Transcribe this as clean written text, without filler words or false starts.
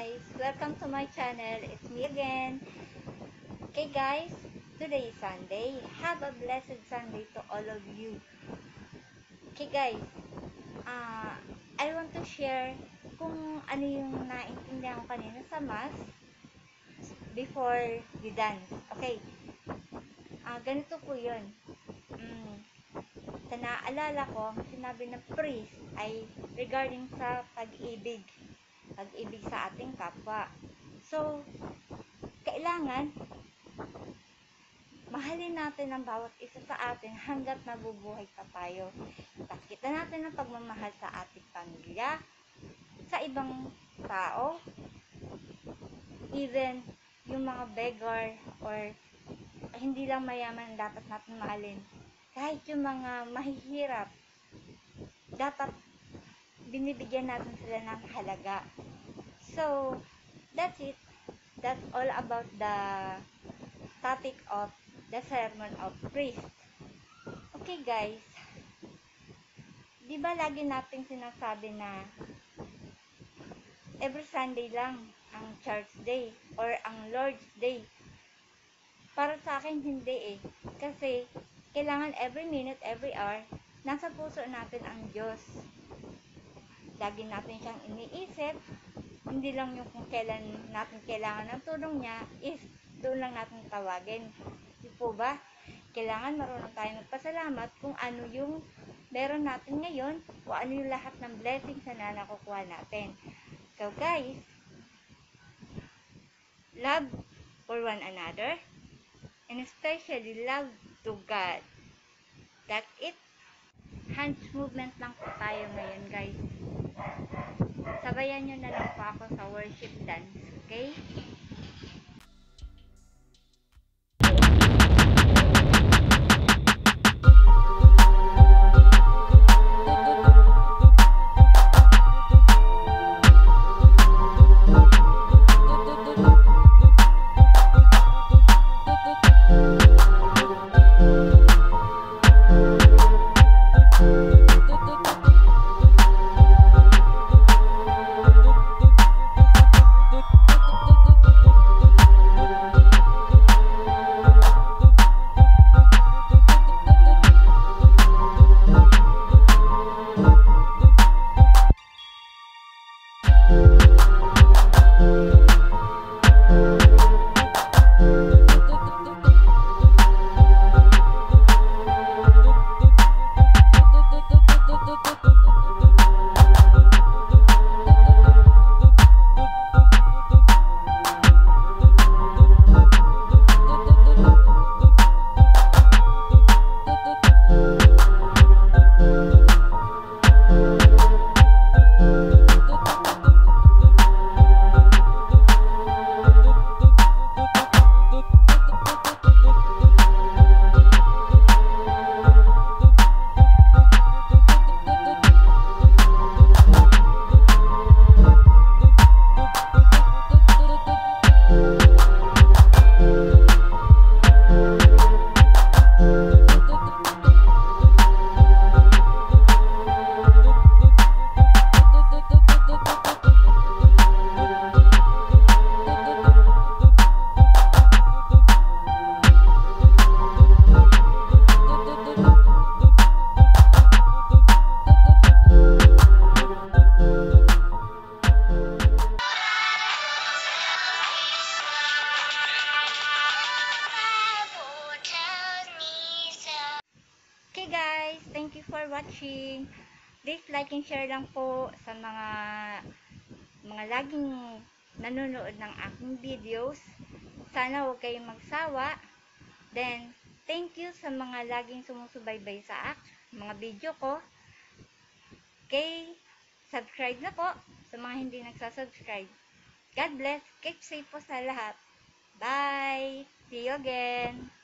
guys! Welcome to my channel. It's me again. Okay guys, today is Sunday. Have a blessed Sunday to all of you. Okay guys, I want to share kung ano yung naintindihan ko kanina sa mass before we dance. Okay, ganito po yun. Sa naalala ko, sinabi ng priest ay regarding sa pag-ibig sa ating kapwa. So, kailangan mahalin natin ang bawat isa sa atin hanggat nabubuhay pa tayo. Ipakita natin ang pagmamahal sa ating pamilya, sa ibang tao, even yung mga beggar or hindi lang mayaman dapat natin mahalin. Kahit yung mga mahihirap, dapat binibigyan natin sila ng halaga. So, that's it. That's all about the topic of the sermon of priest. Okay guys, di ba lagi nating sinasabi na every Sunday lang ang church day or ang Lord's Day? Para sa akin hindi kasi kailangan every minute, every hour nasa puso natin ang Diyos. Lagi natin siyang iniisip. Hindi lang yung kung kailan natin kailangan ng tulong niya is doon lang natin tawagin. Di po ba? Kailangan marunong tayo magpasalamat kung ano yung meron natin ngayon o ano yung lahat ng blessings na nakukuha natin. So guys, love for one another and especially love to God. That's it. Hands movement lang po tayo ngayon guys. Sabayan nyo na lang po ako sa worship dance, okay? Okay guys, thank you for watching. Please like and share lang po sa mga laging nanonood ng aking videos. Sana huwag kayong magsawa. Then, thank you sa mga laging sumusubaybay sa mga video ko. Okay, subscribe na po sa mga hindi nagsasubscribe. God bless. Keep safe po sa lahat. Bye! See you again!